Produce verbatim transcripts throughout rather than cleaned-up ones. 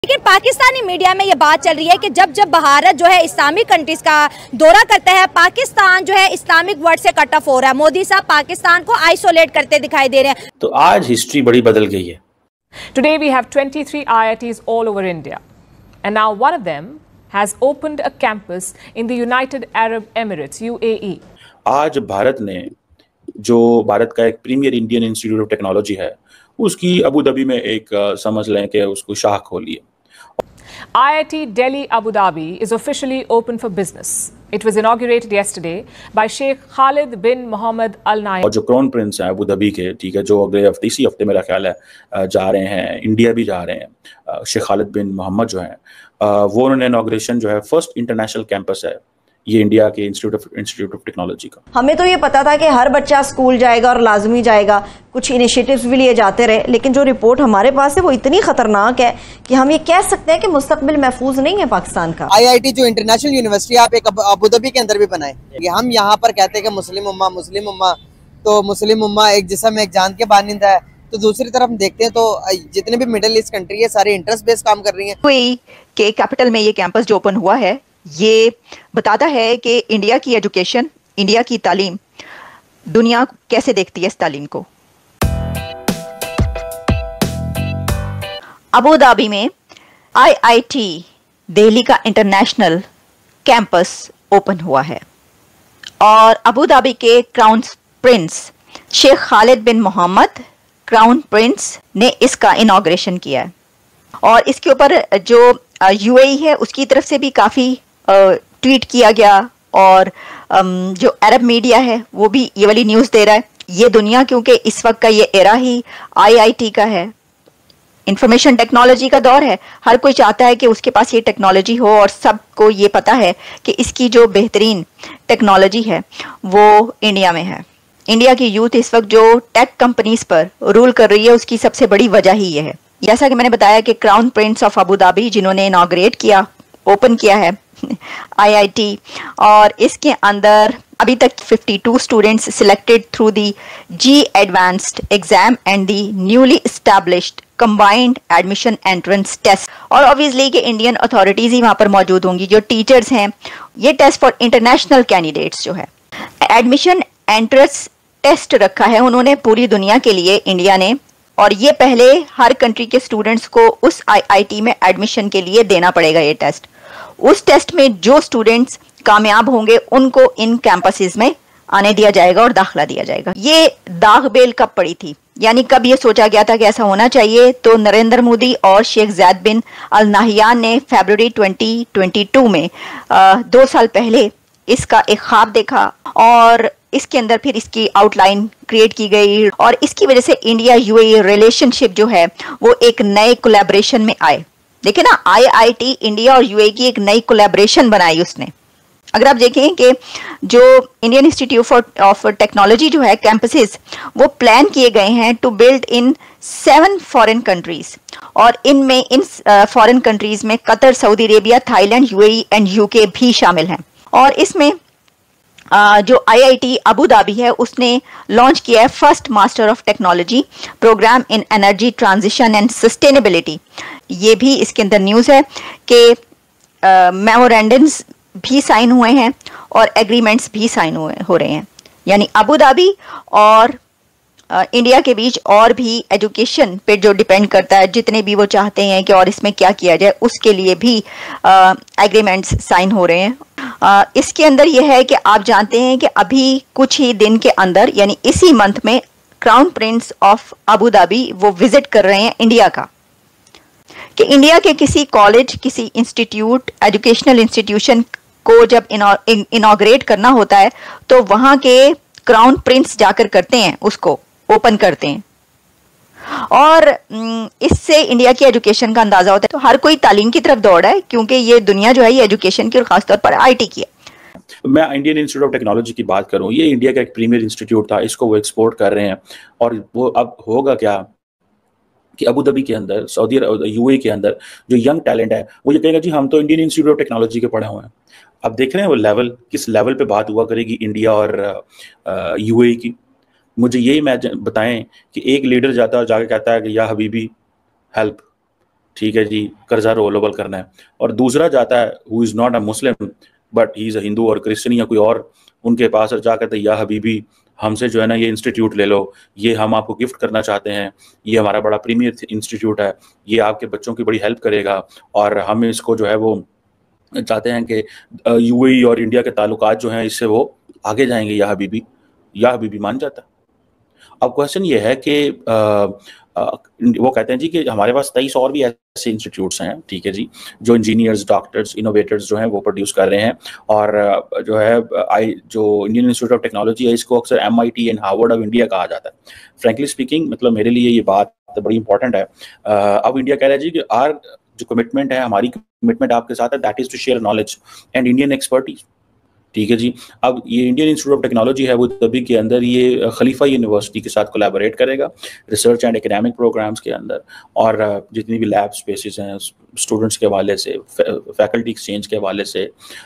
लेकिन पाकिस्तानी मीडिया में ये बात चल रही है कि जब जब भारत जो है इस्लामिक कंट्रीज का दौरा करता है, पाकिस्तान जो है इस्लामिक वर्ल्ड से कट ऑफ हो रहा है। मोदी साहब पाकिस्तान को आइसोलेट करते दिखाई दे रहे हैं। तो आज हिस्ट्री बड़ी बदल गई है। Today we have twenty-three I I Ts all over India, and now one of them has opened a campus in the United Arab Emirates U A E. आज भारत ने जो भारत का एक premier Indian Institute of Technology है, उसकी Abu Dhabi में एक समझ लें कि उसको शाख खोली है। I I T Delhi Abu Dhabi is officially open for business. It was inaugurated yesterday by Sheikh Khalid bin Mohammed Al Nahyan. और जो क्राउन प्रिंस हैं अबू धाबी के, ठीक है, जो अगले हफ्ते इसी हफ्ते मेरा ख्याल है जा रहे हैं, इंडिया भी जा रहे हैं, शेख खालिद बिन मोहम्मद जो हैं, वो उन्होंने इनाग्रेशन जो है फर्स्ट इंटरनेशनल कैंपस है ये इंडिया के Institute of Institute of Technology का। हमें तो ये पता था कि हर बच्चा स्कूल जाएगा और लाजमी जाएगा, कुछ इनिशिएटिव्स भी लिए जाते रहे, लेकिन जो रिपोर्ट हमारे पास है वो इतनी खतरनाक है कि हम ये कह सकते हैं कि मुस्तकबिल महफूज नहीं है पाकिस्तान का। आईआईटी जो इंटरनेशनल यूनिवर्सिटी आप एक अबू धाबी के अंदर भी बनाए, हम यहाँ पर कहते हैं कि मुस्लिम उम्मा मुस्लिम उम्मा तो मुस्लिम उम्मा एक जिस्म एक जान के बानिंदा है, तो दूसरी तरफ देखते हैं तो जितने भी मिडिल ईस्ट कंट्री है सारे इंटरेस्ट बेस्ड काम कर रही है। यूएई के कैपिटल में ये कैंपस जो ओपन हुआ है ये बताता है कि इंडिया की एजुकेशन, इंडिया की तालीम, दुनिया कैसे देखती है इस तालीम को। अबू धाबी में आईआईटी दिल्ली का इंटरनेशनल कैंपस ओपन हुआ है और अबू धाबी के crown prince Sheikh Khalid bin Mohammed crown prince ने इसका इनॉग्रेशन किया है और इसके ऊपर जो यूएई है उसकी तरफ से भी काफ़ी ट्वीट किया गया और जो अरब मीडिया है वो भी ये वाली न्यूज़ दे रहा है। ये दुनिया क्योंकि इस वक्त का ये एरा ही आईआईटी का है, इंफॉर्मेशन टेक्नोलॉजी का दौर है, हर कोई चाहता है कि उसके पास ये टेक्नोलॉजी हो और सबको ये पता है कि इसकी जो बेहतरीन टेक्नोलॉजी है वो इंडिया में है। इंडिया की यूथ इस वक्त जो टेक कंपनीज पर रूल कर रही है उसकी सबसे बड़ी वजह ही ये है। जैसा कि मैंने बताया कि crown prince of Abu Dhabi जिन्होंने इनॉग्रेट किया, ओपन किया है आईआईटी, और इसके अंदर अभी तक बावन students selected through the JEE advanced exam and the newly established combined admission entrance test. और ऑब्वियसली कि इंडियन अथॉरिटीज ही वहाँ पर मौजूद होंगी, जो टीचर्स हैं। ये टेस्ट फॉर इंटरनेशनल कैंडिडेट्स जो है एडमिशन एंट्रेंस टेस्ट रखा है उन्होंने पूरी दुनिया के लिए इंडिया ने, और ये पहले हर कंट्री के स्टूडेंट्स को उस आईआईटी में एडमिशन के लिए देना पड़ेगा ये टेस्ट। उस टेस्ट में जो स्टूडेंट्स कामयाब होंगे उनको इन कैंपसेस में आने दिया जाएगा और दाखिला दिया जाएगा। ये दाग बेल कब पड़ी थी, यानी कब ये सोचा गया था कि ऐसा होना चाहिए, तो नरेंद्र मोदी और शेख ज़ैद बिन अल नाहियान ने फरवरी ट्वेंटी ट्वेंटी टू में आ, दो साल पहले इसका एक ख्वाब देखा और इसके अंदर फिर इसकी आउटलाइन क्रिएट की गई और इसकी वजह से इंडिया यूएई रिलेशनशिप जो है वो एक नए कोलैबोरेशन में आए। देखिए ना, आईआईटी इंडिया और यूएई की एक नई कोलैबोरेशन बनाई उसने। अगर आप देखें कि जो इंडियन इंस्टीट्यूट ऑफ टेक्नोलॉजी जो है कैंपसेस वो प्लान किए गए हैं to build in seven foreign countries, और इनमें इन फॉरेन कंट्रीज में Qatar, Saudi Arabia, Thailand, UAE and UK भी शामिल हैं। और इसमें Uh, जो आईआईटी अबू धाबी है उसने लॉन्च किया है first master of technology program in energy transition and sustainability. ये भी इसके अंदर न्यूज़ है कि मेमोरेंडम्स भी साइन हुए हैं और एग्रीमेंट्स भी साइन हुए हो रहे हैं, यानी अबू धाबी और Uh, इंडिया के बीच और भी एजुकेशन पे जो डिपेंड करता है, जितने भी वो चाहते हैं कि और इसमें क्या किया जाए उसके लिए भी एग्रीमेंट्स uh, साइन हो रहे हैं। uh, इसके अंदर यह है कि आप जानते हैं कि अभी कुछ ही दिन के अंदर यानी इसी मंथ में crown prince of Abu Dhabi वो विजिट कर रहे हैं इंडिया का, कि इंडिया के किसी कॉलेज, किसी इंस्टीट्यूट, एजुकेशनल इंस्टीट्यूशन को जब इनॉग्रेट करना होता है तो वहाँ के क्राउन प्रिंस जाकर करते हैं, उसको ओपन करते हैं, और इससे इंडिया की एजुकेशन का अंदाजा होता है। तो हर कोई तालीम की तरफ दौड़ा है क्योंकि ये दुनिया जो है ये एजुकेशन की और खासतौर पर आईटी की है। मैं इंडियन इंस्टीट्यूट ऑफ टेक्नोलॉजी की बात करूं, ये इंडिया का एक प्रीमियर इंस्टीट्यूट था, इसको वो एक्सपोर्ट कर रहे हैं। और वो अब होगा क्या कि अबू धाबी के अंदर, सऊदी यूएई के अंदर जो यंग टैलेंट है वो ये कहेगा जी हम तो इंडियन इंस्टीट्यूट ऑफ टेक्नोलॉजी के पढ़े हुए हैं। अब देख रहे हैं वो लेवल, किस लेवल पे बात हुआ करेगी इंडिया और यूएई की। मुझे यही मैं बताएं कि एक लीडर जाता है जाके कहता है कि या हबीबी हेल्प, ठीक है जी, कर्जा रोलेबल करना है, और दूसरा जाता है who is not a Muslim but he is a Hindu और क्रिश्चियन या कोई और, उनके पास जा कहते हैं या हबीबी हमसे जो है ना ये इंस्टीट्यूट ले लो, ये हम आपको गिफ्ट करना चाहते हैं, ये हमारा बड़ा प्रीमियर इंस्टीट्यूट है, ये आपके बच्चों की बड़ी हेल्प करेगा, और हम इसको जो है वो चाहते हैं कि यूएई और इंडिया के ताल्लुकात जो हैं इससे वो आगे जाएंगे, या हबीबी या हबीबी मान जाता। अब क्वेश्चन ये है कि वो कहते हैं जी कि हमारे पास तेईस और भी ऐसे इंस्टीट्यूट्स हैं, ठीक है जी, जो इंजीनियर्स, डॉक्टर्स, इनोवेटर्स जो हैं वो प्रोड्यूस कर रहे हैं, और जो है आई जो इंडियन इंस्टीट्यूट ऑफ टेक्नोलॉजी है इसको अक्सर M I T and Harvard of India कहा जाता है। फ्रेंकली स्पीकिंग मतलब मेरे लिए ये बात बड़ी इंपॉर्टेंट है। अब इंडिया कह रहा है जी कि आर जो कमिटमेंट है, हमारी कमिटमेंट आपके साथ है, that is to share knowledge and Indian expertise, ठीक है जी। अब ये इंडियन इंस्टीट्यूट ऑफ टेक्नोलॉजी है वो तभी के अंदर ये खलीफा यूनिवर्सिटी के साथ कोलैबोरेट करेगा रिसर्च एंड एकेडमिक प्रोग्राम्स के अंदर, और जितनी भी लैब स्पेसेस हैं स्टूडेंट्स के हवाले से, फैकल्टी एक्सचेंज के हवाले से,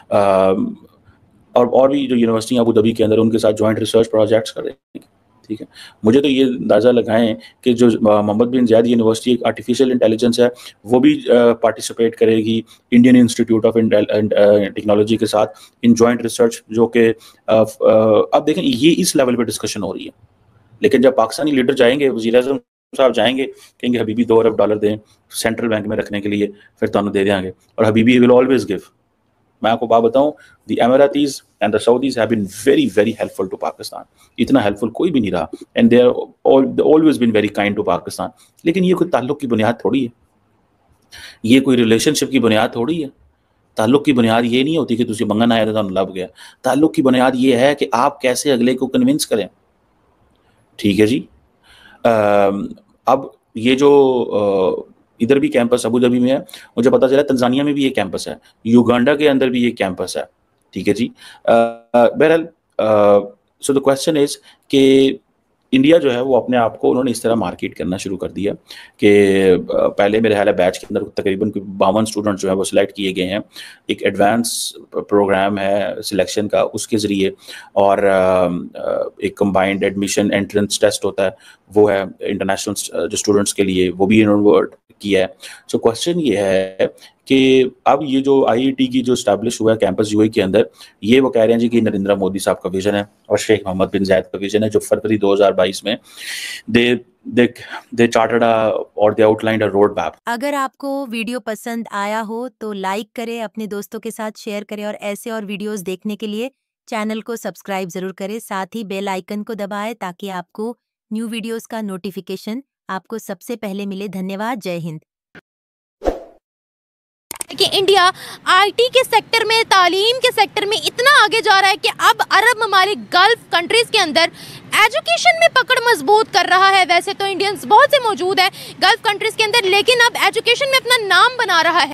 और और भी जो यूनिवर्सिटी अबू धाबी के अंदर उनके साथ जॉइंट रिसर्च प्रोजेक्ट्स करेंगे, ठीक है। मुझे तो ये अंदाज़ा लगाएं कि जो मोहम्मद बिन ज़ायद यूनिवर्सिटी एक आर्टिफिशियल इंटेलिजेंस है वो भी पार्टिसिपेट करेगी इंडियन इंस्टीट्यूट ऑफ टेक्नोलॉजी के साथ इन जॉइंट रिसर्च, जो कि अब देखें ये इस लेवल पे डिस्कशन हो रही है, लेकिन जब पाकिस्तानी लीडर जाएंगे, वज़ीर-ए-आज़म साहब जाएंगे, कहेंगे हबीबी दो अरब डॉलर दें सेंट्रल बैंक में रखने के लिए, फिर तो दे देंगे, और हबीबी विल ऑलवेज गिव। मैं आपको बात बताऊं, the Emiratis and the Saudis have been very very helpful to Pakistan, इतना हेल्पफुल कोई भी नहीं रहा, and they are always been very kind to Pakistan. लेकिन ये कोई ताल्लुक की बुनियाद थोड़ी है, ये कोई रिलेशनशिप की बुनियाद थोड़ी है। ताल्लुक की बुनियाद ये नहीं होती कि तुझे मंगन आया तो लब गया, ताल्लुक की बुनियाद ये है कि आप कैसे अगले को कन्विंस करें, ठीक है जी। आ, अब ये जो आ, इधर भी कैंपस अबू धाबी में है, मुझे पता चला तंजानिया में भी ये कैंपस है, युगांडा के अंदर भी ये कैंपस है, ठीक है जी। बहरहाल सो द क्वेश्चन इज कि इंडिया जो है वो अपने आप को उन्होंने इस तरह मार्केट करना शुरू कर दिया कि पहले मेरे ख्याल है बैच के अंदर तकरीबन बावन स्टूडेंट जो है वो सिलेक्ट किए गए हैं, एक एडवांस प्रोग्राम है सिलेक्शन का उसके ज़रिए, और एक कंबाइंड एडमिशन एंट्रेंस टेस्ट होता है वो है इंटरनेशनल जो स्टूडेंट्स के लिए, वो भी इन्होंने किया है। सो क्वेश्चन ये है कि अब ये जो आईआईटी की जो इस्टेब्लिश हुआ है कैंपस यूएई के अंदर, ये वो कह रहे हैं जी कि नरेंद्र मोदी साहब का विजन है और शेख मोहम्मद बिन जायद का विजन है, जो फरवरी दो हज़ार बाईस में दे दे दे चार्टर्ड और they outlined a road map. अगर आपको वीडियो पसंद आया हो तो लाइक करें, अपने दोस्तों के साथ शेयर करें, और ऐसे और वीडियोस देखने के लिए चैनल को सब्सक्राइब जरूर करें, साथ ही बेल आइकन को दबाएं ताकि आपको न्यू वीडियोस का नोटिफिकेशन आपको सबसे पहले मिले। धन्यवाद। जय हिंद। कि इंडिया आईटी के सेक्टर में, तालीम के सेक्टर में इतना आगे जा रहा है कि अब अरब ममालिक गल्फ कंट्रीज़ के अंदर एजुकेशन में पकड़ मजबूत कर रहा है। वैसे तो इंडियंस बहुत से मौजूद हैं गल्फ कंट्रीज़ के अंदर, लेकिन अब एजुकेशन में अपना नाम बना रहा है।